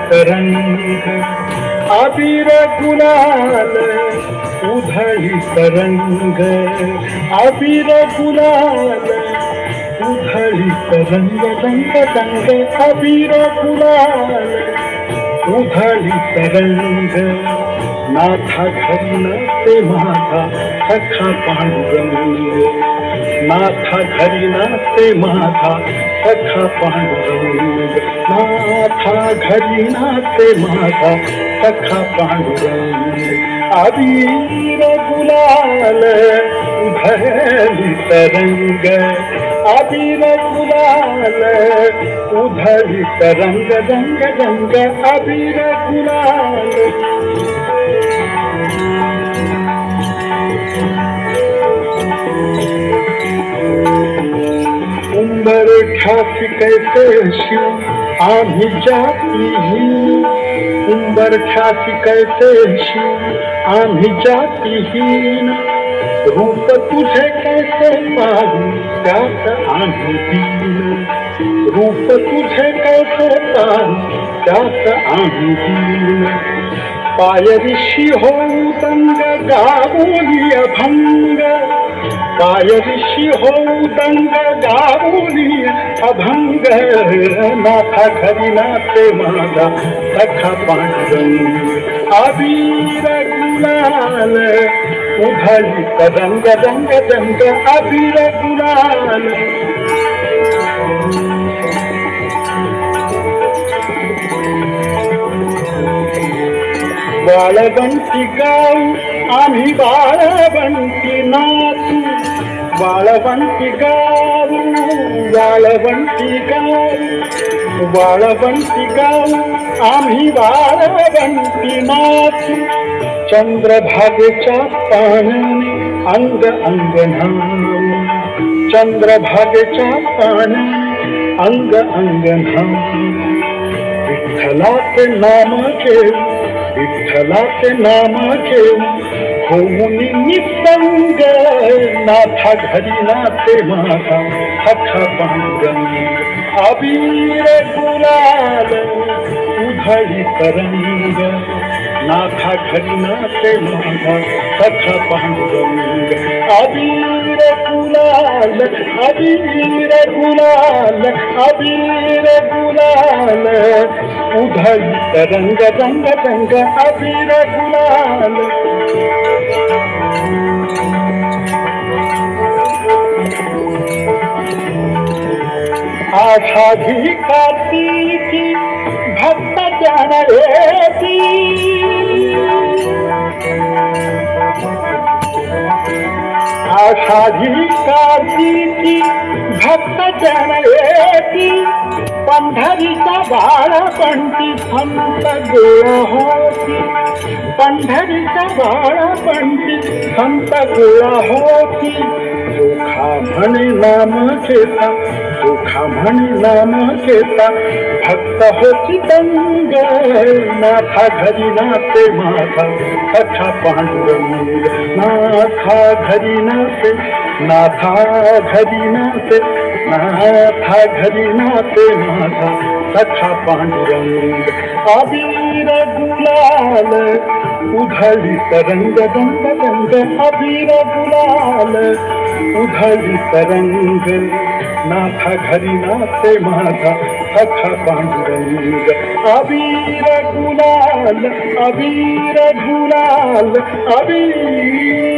तरंग अबीर गुलाल उधळी तरंग अबीर गुलाल उधळी तरंग रंग रंग अबीर गुलाल उधळी तरंग नाथा घरी नाचे माझा सखा पांडुरंग नाथा घरी नाचे माझा सखा पांडुरंग नाथा घरी नाचे माझा सखा पांडुरंग अबीर गुलाल उधळी तरंग अबीर गुलाल उधळी तरंग रंग रंग अबीर गुलाल उंबर ठासी कैसे शिव आम्ही जातीहीन उंबर ठासी कैसे शिव आम्ही जातीहीन रूप तुझे कैसे पाहू त्यात आम्ही दीन रूप तुझे कैसे पाहू त्यात आम्ही दीन पायरिशी होऊ दंग गावोली अभंग पायरिशी होऊ दंग गावोली अभंग नाथा घरी नाचे माझा सखा पांडुरंग अबीर गुलाल उधळी तरंग रंग रंग अबीर गुलाल वाळवंटी गाऊ आम्ही वाळवंटी नाचू वाळवंटी गाऊ वाळवंटी गाऊ वाळवंटी गाऊ आम्ही वाळवंटी नाचू चंद्रभागेच्या पाण्याने अंग अंग न्हाऊ चंद्रभागेच्या पाण्याने अंग अंग न्हाऊ विठ्ठलाचे नाम घेऊ विठ्ठलाचे नाम घेऊ होऊन निसंग नाथा घरी नाचे माझा सखा पांडुरंग अबीर गुलाल उधळी तरंग नाथा घरी नाचे माझा सखा पांडुरंग अबीर गुलाल अबीर गुलाल अबीर गुलाल उधळी तरंग रंग रंग अबीर गुलाल आषाढी कार्तिकी भक्त जन येती आषाढी कार्तिकी भक्त जन येती पंढरीचा बाळपणती संत गोळा होती पंढरीचा बाळपणती संत गोळा होती जोखा म्हणे नाम घेता जोखा म्हणे नाम घेता भक्त होती दंग नाथा घरी नाचे माझा सखा पांडुरंग नाथा घरी नाचे नाथा घरी नाचे नाथा घरी नाचे माझा सखा पांडुरंग अबीर गुलाल उधळी तरंग रंग रंग अबीर गुलाल उधळी तरंग नाथा घरी नाचे माझा सखा पांडुरंग अबीर गुलाल अबीर गुलाल अबीर